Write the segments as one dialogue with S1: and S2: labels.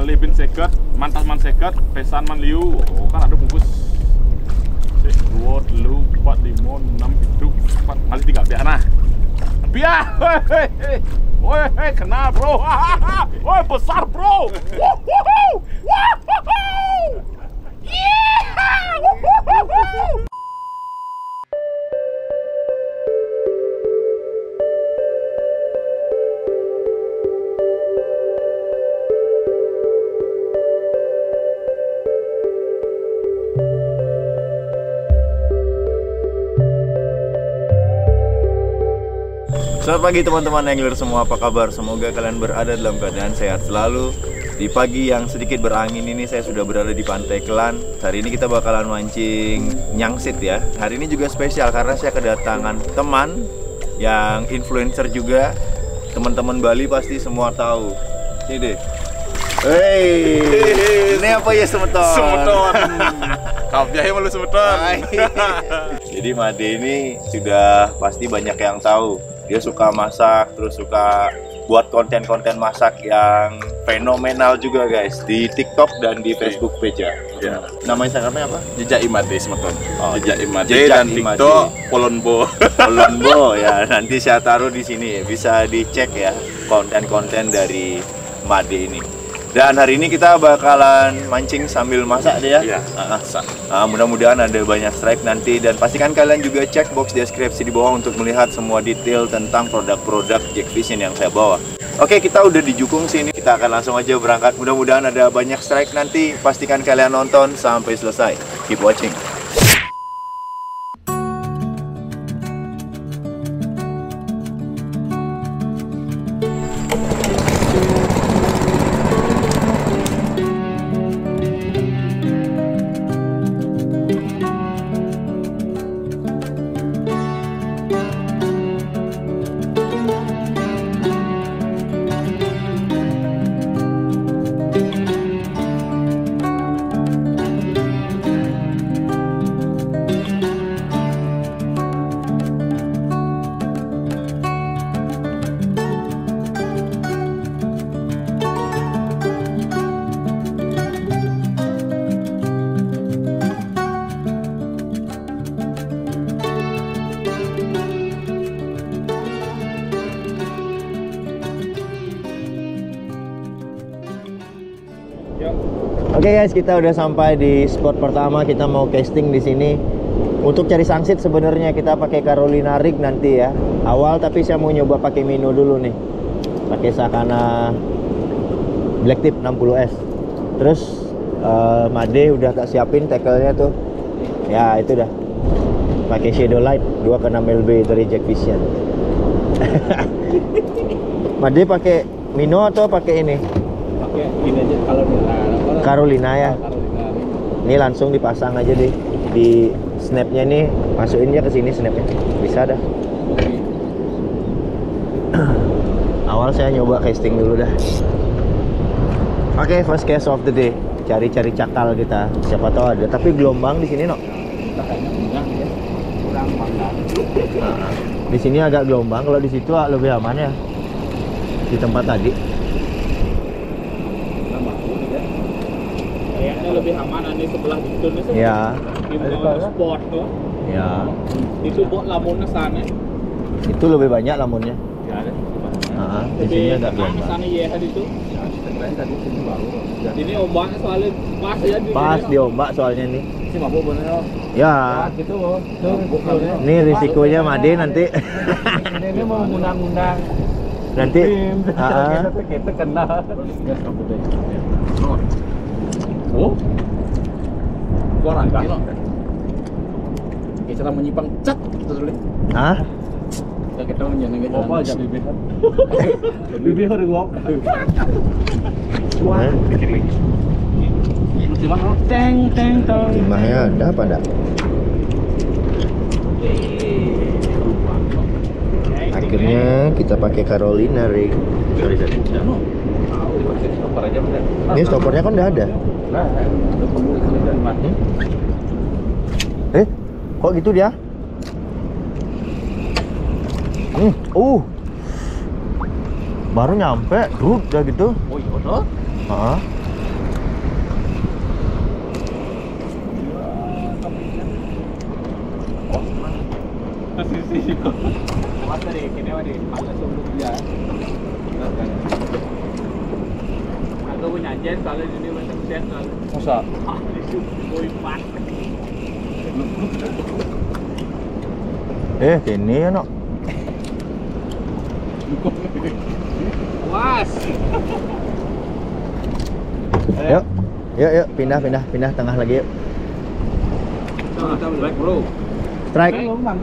S1: malih bin seket, mantas man seket, pesan man liu. Oh, kan ada bungkus. 2, 3, 4, 5, 6, 7, 4, malih 3 biar nah. Biar. Woi, kenal bro. Woi, besar bro. Woohoo! Woohoo! Yeah! Woohoo!
S2: Selamat pagi teman-teman angler semua, apa kabar? Semoga kalian berada dalam keadaan sehat selalu. Di pagi yang sedikit berangin ini saya sudah berada di Pantai Kelan. Hari ini kita bakalan mancing nyangsit ya. Hari ini juga spesial karena saya kedatangan teman yang influencer juga. Teman-teman Bali pasti semua tahu. Ini deh. Hey, ini apa ya semeton?
S1: Semeton. Kau biaya malu semeton.
S2: Jadi Made ini sudah pasti banyak yang tahu. Dia suka masak, terus suka buat konten-konten masak yang fenomenal juga guys di TikTok dan di Facebook page ya. Nama Instagramnya apa?
S1: Jejak Imade semeton.
S2: Oh,
S1: Jejak Imade
S2: Jejak
S1: dan
S2: Imade.
S1: TikTok Polonbo.
S2: Polonbo ya. Nanti saya taruh di sini, bisa dicek ya konten-konten dari Made ini. Dan hari ini kita bakalan mancing sambil masak deh ya.
S1: Iya.
S2: Mudah-mudahan ada banyak strike nanti, dan pastikan kalian juga cek box deskripsi di bawah untuk melihat semua detail tentang produk-produk Jack Fishing yang saya bawa. Oke, kita udah di Jukung sini. Kita akan langsung aja berangkat. Mudah-mudahan ada banyak strike nanti. Pastikan kalian nonton sampai selesai. Keep watching. Oke guys, kita udah sampai di spot pertama. Kita mau casting di sini untuk cari sangsit. Sebenarnya kita pakai Carolina rig nanti ya awal, tapi saya mau nyoba pakai Mino dulu nih, pakai Sakana Black Tip 60S. Terus Made udah tak siapin tackle-nya tuh ya, itu dah pakai Shadow Light 2,6 lb dari Jack Fishing. Made pakai Mino atau pakai ini?
S1: Pakai ini aja
S2: Carolina ya. Ini langsung dipasang aja deh di snapnya nih, masukin aja ke sini snapnya. Bisa dah. Awal saya nyoba casting dulu dah. Oke, first cast of the day. Cari-cari cakal kita. Siapa tahu ada. Tapi gelombang di sini no.
S1: Kurang pandang.
S2: Di sini agak gelombang. Kalau di situ lebih aman ya. Di tempat tadi.
S1: Kayaknya lebih aman di sebelah itu nih.
S2: Ya.
S1: Di sport tuh.
S2: Ya.
S1: Itu buat lamunnya sana.
S2: Itu lebih banyak lamunnya.
S1: Ya ada.
S2: Di sini agak gelombang.
S1: Sana ya itu. Tadi sini baru. Ini ombaknya soalnya pas ya di
S2: Pas di ombak soalnya nih.
S1: Si mabuk bener.
S2: Ya.
S1: Gitu.
S2: Ini risikonya Made nanti.
S1: Ini mau ngundang-ngundang.
S2: Nanti
S1: kita kena. Oh, gua nangka. Kita menyimpan cat terus.
S2: Hah?
S1: Kita menyenangkan apa aja bibir. Bibir harus gua. Wah. Teng teng teng.
S2: Timahnya ada apa enggak? Akhirnya kita pakai Carolina rig. Sorry. Ini stoppernya kan udah ada. Kok gitu dia? Baru nyampe, udah gitu.
S1: Oh iya, Sisi.
S3: Mas dari kini wadi, malas sebelum dia. Aku punya jen kalau ini macam set kalau.
S1: Masa?
S3: Ah, itu boy pas.
S2: Kini ya no.
S3: Was.
S2: Yuk, pindah tengah lagi yuk.
S3: Black bro.
S2: Strike.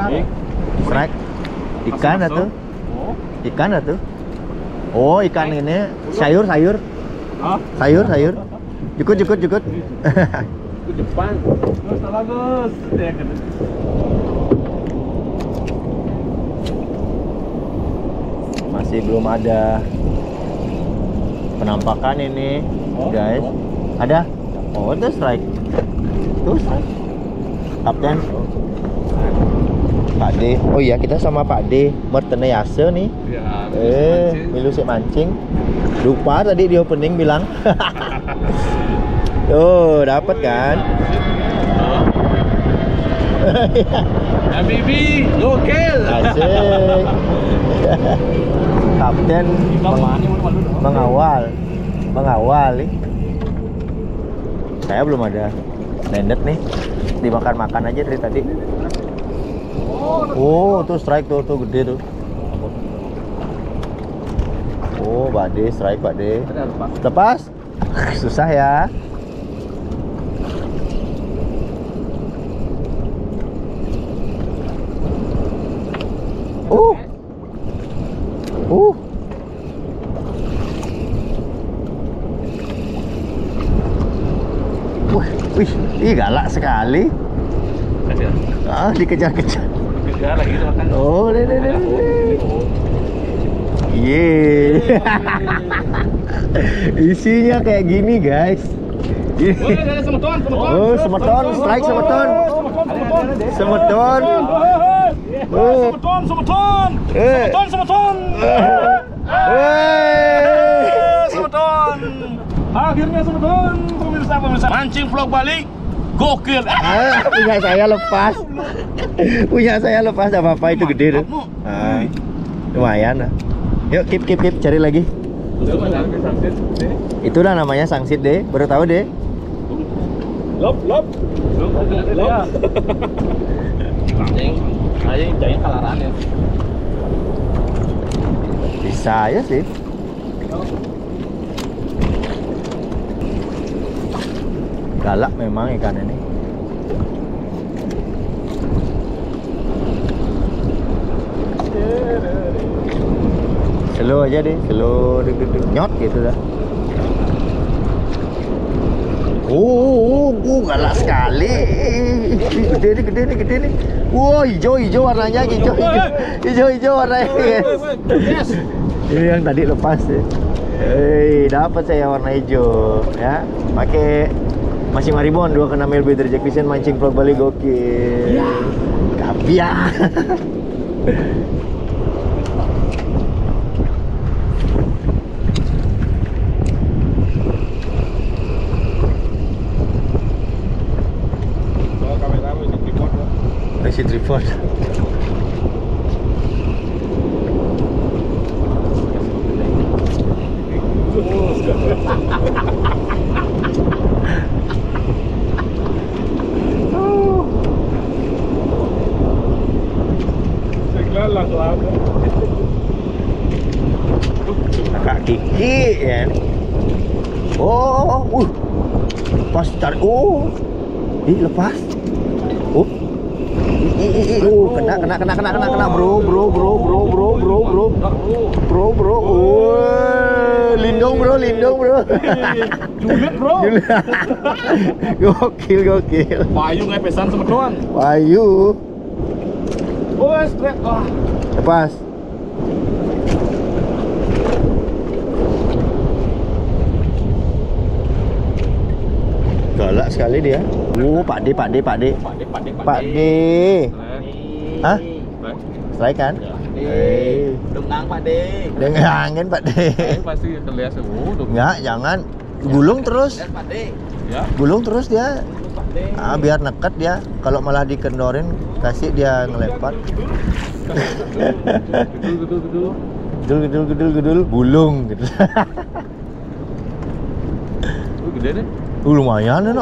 S2: Ikan atau?
S1: Oh.
S2: Ikan atau? Oh, ikan ini sayur.
S1: Hah?
S2: Sayur. Jukut.
S3: Ke Jepang.
S1: Gus, bagus. Ya kan.
S2: Masih belum ada penampakan ini, guys. Ada? Oh, itu strike. Tuh strike. Kapten. Pak D. Oh iya, kita sama Pak D. Mertene Yase nih.
S1: Ya.
S2: Milu sih mancing. Lupa tadi di opening bilang. Tuh, dapat kan?
S3: Habibi, gokil.
S2: Asik. Kapten mengawal nih. Saya belum ada landet nih. Dimakan aja dari tadi. Oh, tuh strike tuh gede tuh. Oh, Pak D, strike Pak D. Lepas. Susah ya. Wih, ih galak sekali. Dikejar-kejar.
S1: Kejar lagi itu makan.
S2: Oh, deh. Yeay. Isinya kayak gini, guys.
S1: Ada semeton.
S2: Oh, semeton, strike semeton. Semeton.
S1: Semeton. Akhirnya semeton, pemirsa. Mancing vlog Bali. Gokil.
S2: Punya saya lepas, enggak apa-apa, itu gede tuh. Lumayan lah. Yuk, keep cari lagi. Itulah namanya sangsit deh, baru tahu deh.
S1: Lop. Ayo kalaran ya.
S2: Bisa ya sih. Galak memang ikan ini. Slow aja deh, slow nyot gitu dah. Galak sekali. Gede nih. Wow, hijau warnanya, hijau warnanya.
S3: Yes.
S2: Ini yang tadi lepas deh. Dapat saya warna hijau ya. Pakai masih maribon 2 kena LB dari Jack Vision mancing vlog Bali gokil. Kapia. Masih tripod. Kakak Kiki ya. Pas tarik. Lepas. Kena bro. Lindung bro.
S1: Julit bro.
S2: Gokil.
S1: Payu ngepesan semeton.
S2: Payu.
S1: Straight.
S2: Lepas. Galak sekali dia. Pak D. Pak D. Hah? Strike kan?
S3: Dengang Pak D.
S2: Dengangin Pak D.
S1: Pasti kelihatan.
S2: Enggak, jangan. Gulung terus.
S3: Pak D.
S1: Ya.
S2: Gulung terus dia. Biar neket dia. Kalau malah dikendorin, kasih dia ngelepat. Gedul, bulung gitu.
S1: Gede deh.
S2: Lumayan ya, no.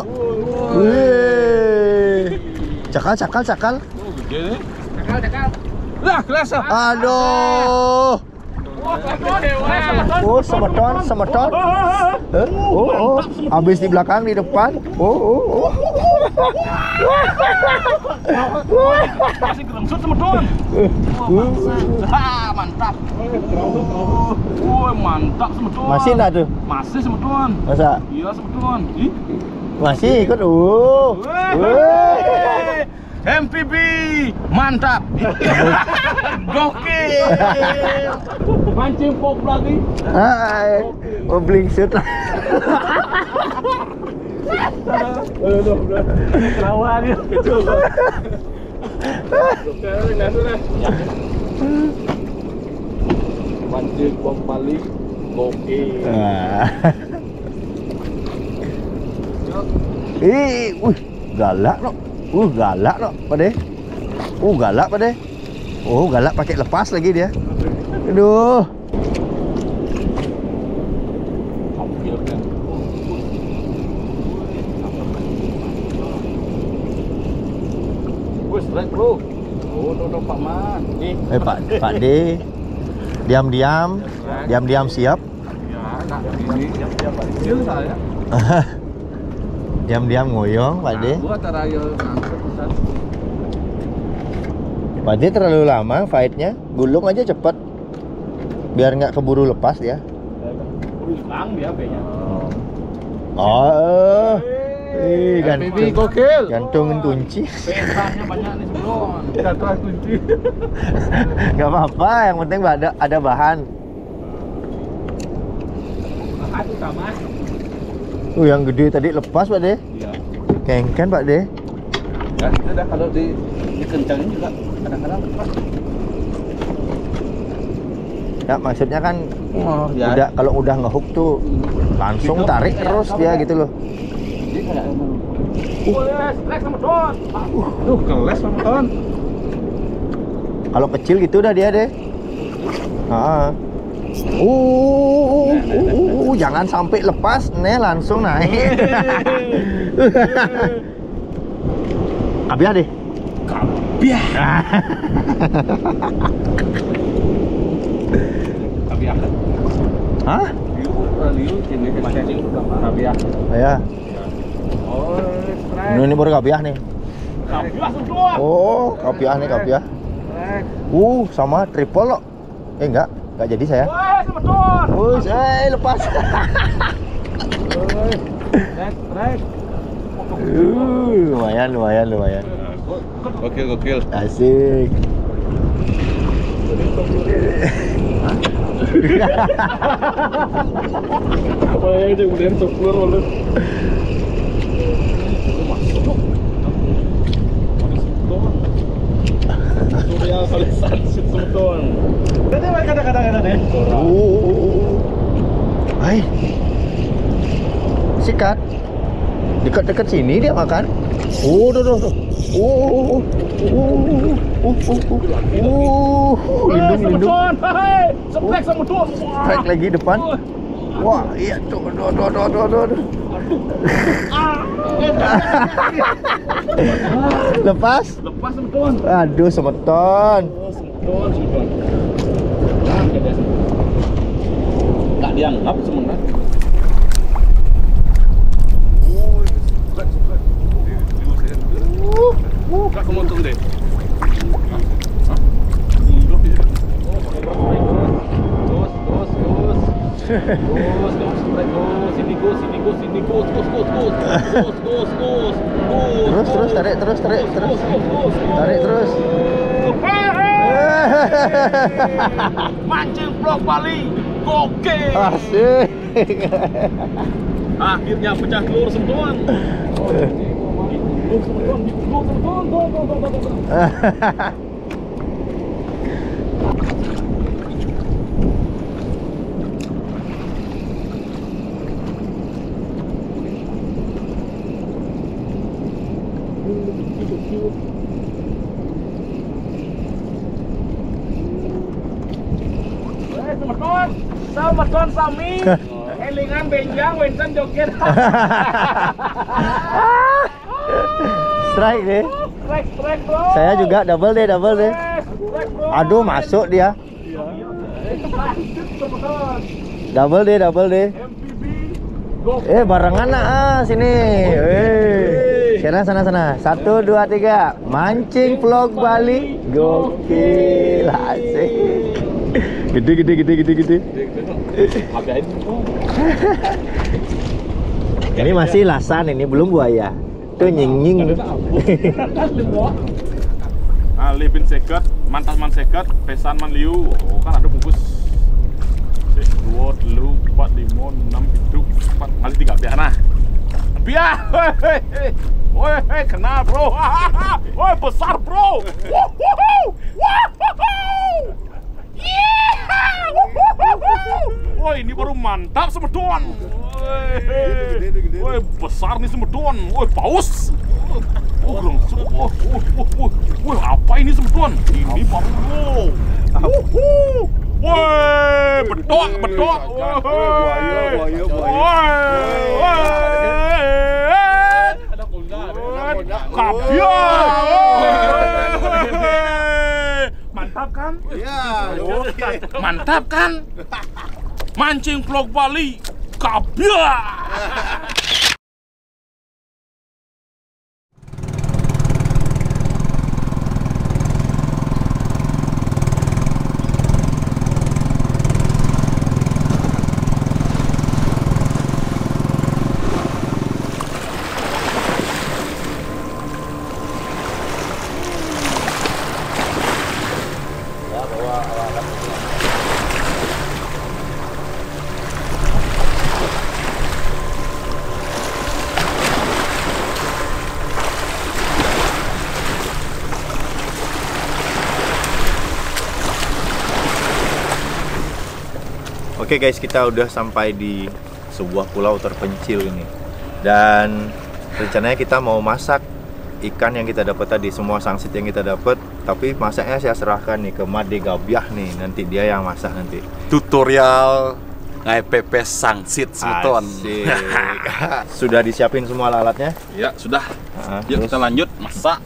S2: Wih. Cakal.
S1: Gede deh.
S3: Cakal.
S1: Lah, kelas.
S2: Aduh. Oh, semeton. Oh. Habis di belakang, di depan. Oh.
S1: Masih gelengsut sama Don. Mantap. Mantap sama Don.
S2: Masih enggak tuh?
S1: Masih sama Don.
S2: Masa?
S1: Iya sama Don. Ih.
S2: Masih ikut.
S1: MPB mantap. Gokil. Mancing pop lagi.
S2: Hai. Blingsut.
S1: Rawan ya. Mancing pop balik. Gokil.
S2: Galak loh. Galak loh, Pak De. Galak, Pak De. Galak pakai lepas lagi dia. Aduh.
S1: Strike bro. Tuh Pak Man. Nih.
S2: Pak De. Diam-diam siap.
S1: Ya, enggak ini. Siap Pak. Siap saya.
S2: Diam-diam ngoyong, Pak De.
S1: Gua terayo ngangkut pesan.
S2: Pak De terlalu lama fightnya, gulung aja cepet. Biar nggak keburu lepas ya.
S3: Hilang dia B-nya.
S1: MPB gokil.
S2: Gantungin kunci.
S1: Pesanya banyak nih sebelum. Gantung kunci.
S2: Nggak apa-apa, yang penting ada bahan.
S3: Satu sama.
S2: Yang gede tadi lepas, Pak De.
S1: Iya.
S2: Kengken, Pak De.
S1: Ya, itu dah kalau dikencangin juga kadang-kadang lepas.
S2: Ya, maksudnya kan
S1: Ya.
S2: udah kalau udah ngehook tuh langsung tarik terus dia gitu loh.
S1: Dia kayak keles sama Don. Tuh, keles sama Don.
S2: Kalau kecil gitu dah dia deh. Jangan sampai lepas, nih langsung naik. Kabiah deh.
S1: Kabiah. Kabiah.
S2: Hah?
S1: Liu ini mancing kabiah.
S2: Ya.
S1: Oh, strike.
S2: Ini baru kabiah nih.
S1: Kabiah semua.
S2: Oh, kabiah nih kabiah. Sama triple loh. Enggak jadi saya.
S1: Wah, sama Don.
S2: Lepas.
S1: Strike.
S2: Lumayan.
S1: Gokil.
S2: Asik.
S1: Apa ya dia kemudian keluar oleh. Surya Salisan Sitsuton. Kata-kata deh.
S2: Hai. Sikat. Dekat-dekat sini dia makan. Lindung.
S1: Hai, seplek sama Don.
S2: Strike lagi depan. Wah, iya tuh. Lepas
S1: sama Don.
S2: Aduh, semeton.
S1: Don. Tak dianggap sebenarnya. Kak kemotong deh.
S2: Terus tarik terus. Tarik terus.
S1: Mancing vlog Bali. Gokil.
S2: Asik.
S1: Akhirnya pecah telur semua. Teman-teman, teman-teman Sami, elingan benjang, Winston joget.
S2: Strike deh.
S1: Strike bro.
S2: Saya juga double deh.
S1: Strike bro.
S2: Aduh, masuk dia.
S1: Lanjut teman-teman.
S2: Double deh.
S1: MPB, go.
S2: Barengan sini. Sana. 1, 2, 3. Mancing vlog Bali. Gokil, asik. Gede. Ini masih lasan, ini belum buaya. Tuh nying.
S1: Libin seket, mantas man seket, pesan man liu. Oh, kan ada bungkus. 2, 4, 5, 6, 7, 4, kali 3 biar nah. Biar. Woi, kena bro. Woi, besar bro. Woi, ini baru mantap semedon. Woi, besar nih semedon. Woi, paus. Woi, apa ini semedon? Ini baru. Woi, bedok. Mantap kan?
S4: Ya,
S1: Mantap kan? Mancing vlog Bali, kabia.
S2: Oke guys, kita udah sampai di sebuah pulau terpencil ini. Dan rencananya kita mau masak ikan yang kita dapat tadi, semua sangsit yang kita dapat. Tapi masaknya saya serahkan nih ke Made Gabiah nih, nanti dia yang masak nanti.
S4: tutorial ngai pepes sangsit semeton.
S2: Asik. Sudah disiapin semua alatnya?
S4: Ya, sudah. Yuk
S2: Terus
S4: kita lanjut masak.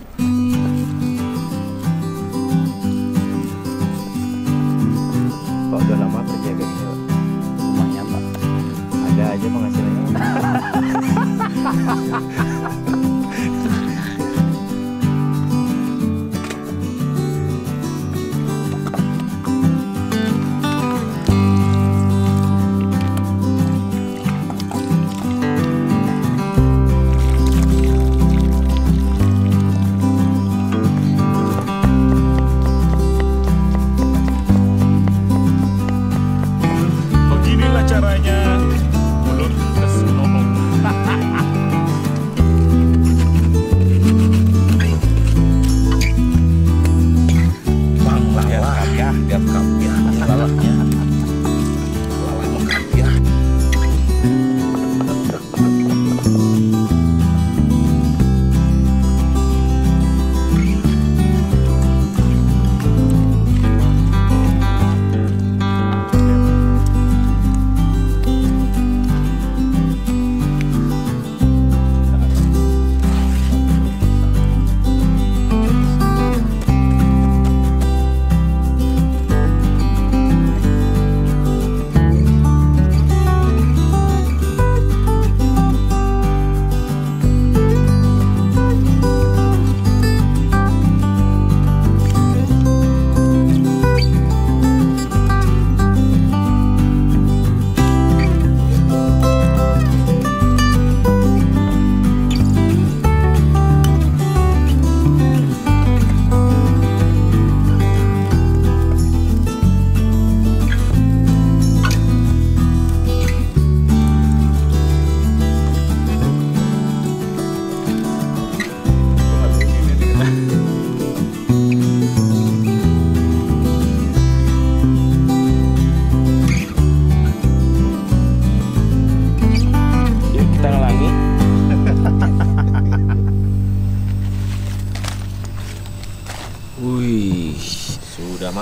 S2: Pak udah lama kerja kayak gini, Pak?
S4: Lumayan, Pak.
S2: Ada aja penghasilannya.
S1: Beginilah caranya mulut ke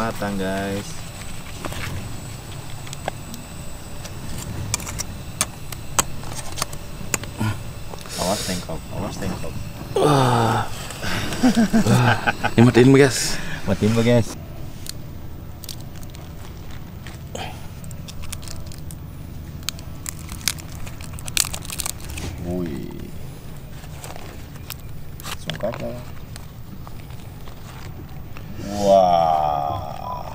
S2: matang guys. Awas tengkok, awas tengkok.
S4: Ini matiin guys.
S2: Matiin guys. Wih, sungkat ya. Wah,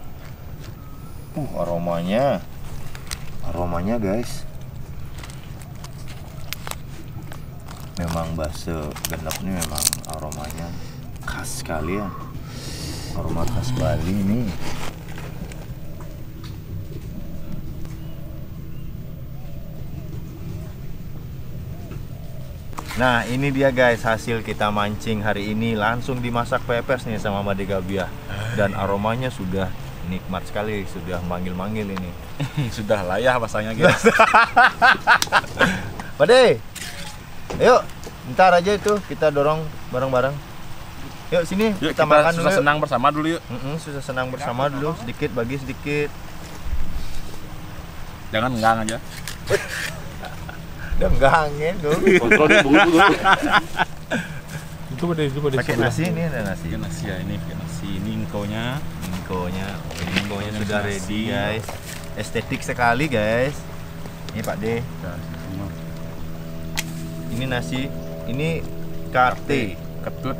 S2: aromanya guys. Memang bakso genep ini memang aromanya khas sekali ya. Aroma khas Bali nih. Nah ini dia guys hasil kita mancing hari ini. Langsung dimasak pepes nih sama Made Gabiah. Dan aromanya sudah nikmat sekali. Sudah manggil-manggil ini.
S4: Sudah layah bahasanya guys.
S2: Pade, ayo ntar aja itu kita dorong bareng-bareng. Yuk sini
S4: Yuk,
S2: kita makan dulu.
S4: susah senang bersama dulu yuk.
S2: Susah senang bersama dulu. Sedikit bagi sedikit.
S4: Jangan enggang aja.
S2: Udah enggangin tuh.
S4: Kontrol nih bungkus.
S1: Itu pada
S2: Pakai nasi ini ada nasi.
S4: Pakai nasi ya ini, pakai nasi ini ingkonya.
S2: Ingkonya
S4: Ingkonya
S2: sudah
S4: nasi.
S2: ready guys. Estetik sekali guys. Ini Pak D. Ini nasi. Ini KT.
S4: Ketut.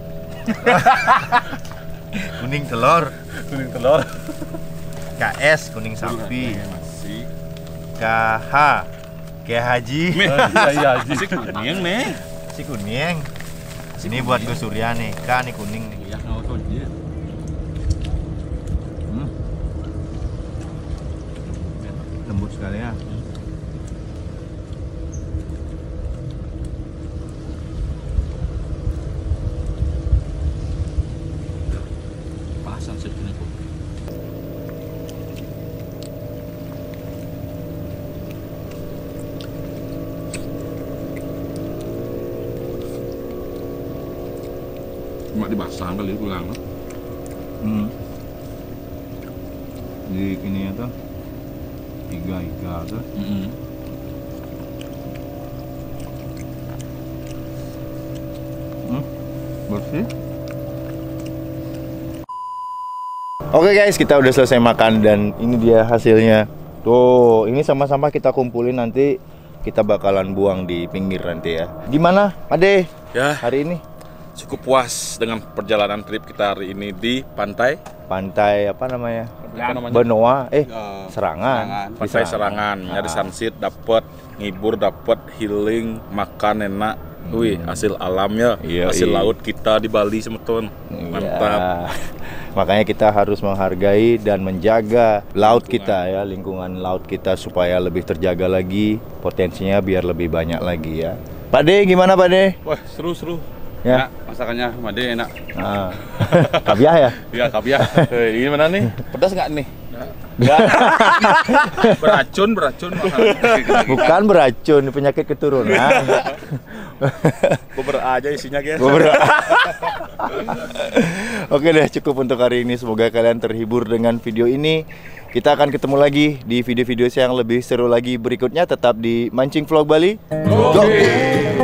S2: Kuning telur.
S4: Kuning telur.
S2: KS kuning sapi.
S4: Nasi.
S2: KH Kayak Haji.
S4: Iya Haji. Si kuning nih.
S2: Si kuning. Ini buat Gus Surya nih. K nih kuning nih.
S4: Ya nggak tahu dia.
S2: Lembut sekali ya.
S4: Pasan sih ini kok. Cuma dibasah kali pulang.
S2: Di gini ya tuh. Iga tuh. Bersih. Oke guys, kita udah selesai makan dan ini dia hasilnya. Tuh, ini sama-sama kita kumpulin nanti kita bakalan buang di pinggir nanti ya. Gimana, Ade?
S4: Ya,
S2: Hari ini
S4: cukup puas dengan perjalanan trip kita hari ini di pantai.
S2: pantai apa namanya?
S4: Apa namanya?
S2: Benoa,
S4: Serangan.
S2: Serangan. Di
S4: Pantai Serangan, nyari sunset dapat, ngibur dapat, healing, makan enak. Wih, hasil alamnya,
S2: Iya,
S4: hasil
S2: iya.
S4: laut kita di Bali semeton. Mantap.
S2: Ya. Makanya kita harus menghargai dan menjaga laut kita ya, lingkungan laut kita supaya lebih terjaga lagi, potensinya biar lebih banyak lagi ya. Pak De, gimana Pak De?
S4: Wah, seru-seru.
S2: Ya.
S4: Enak, masakannya Made enak.
S2: Ah. Kabiah ya?
S4: Iya, kabiah. Ini mana nih? Pedas nggak nih? Beracun.
S2: Bukan beracun, penyakit keturunan.
S4: Bubur aja isinya guys.
S2: Oke deh, cukup untuk hari ini. Semoga kalian terhibur dengan video ini. Kita akan ketemu lagi di video-video yang lebih seru lagi berikutnya. Tetap di Mancing Vlog Bali. Go!